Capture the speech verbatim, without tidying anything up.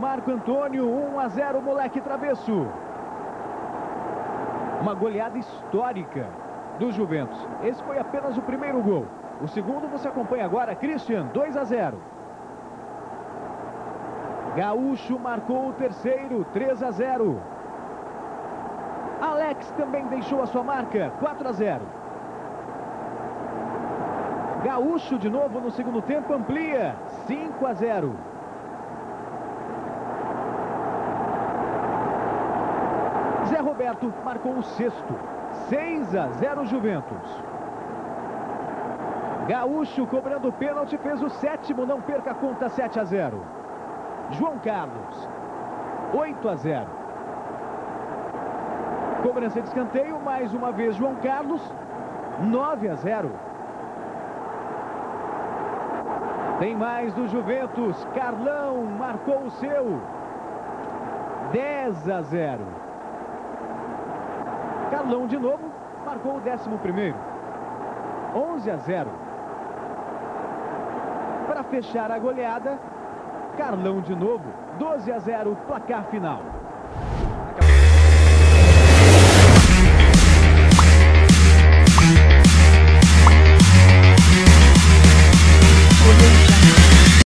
Marco Antônio, um a zero, moleque travesso. Uma goleada histórica do Juventus. Esse foi apenas o primeiro gol. O segundo você acompanha agora, Christian, dois a zero. Gaúcho marcou o terceiro, três a zero. Alex também deixou a sua marca, quatro a zero. Gaúcho de novo no segundo tempo amplia, cinco a zero. Zé Roberto marcou o sexto, seis a zero Juventus. Gaúcho cobrando o pênalti, fez o sétimo, não perca a conta, sete a zero. João Carlos, oito a zero. Cobrança de escanteio, mais uma vez João Carlos, nove a zero. Tem mais do Juventus, Carlão marcou o seu, dez a zero. Carlão de novo marcou o décimo primeiro, onze a zero. Para fechar a goleada, Carlão de novo, doze a zero, placar final.